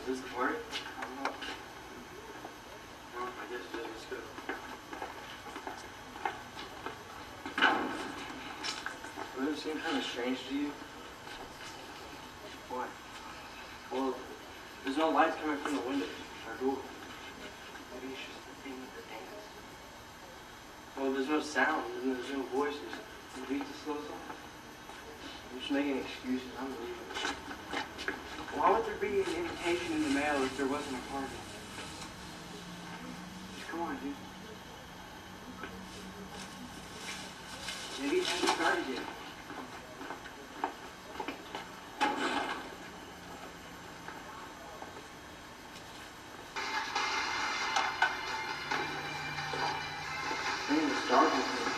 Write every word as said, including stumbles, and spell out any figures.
Is this the party? I don't know. Well, I guess it is. Let's go. Doesn't it seem kind of strange to you? Why? Well, there's no lights coming from the windows or door. Maybe it's just the thing with the dance. Well, there's no sound, and there's no voices. The beat's a slow song. You're just making excuses. I'm leaving. Why would there be an invitation in the mail if there wasn't a party? Just come on, dude. Maybe it hasn't started yet. Man, it's dark in here.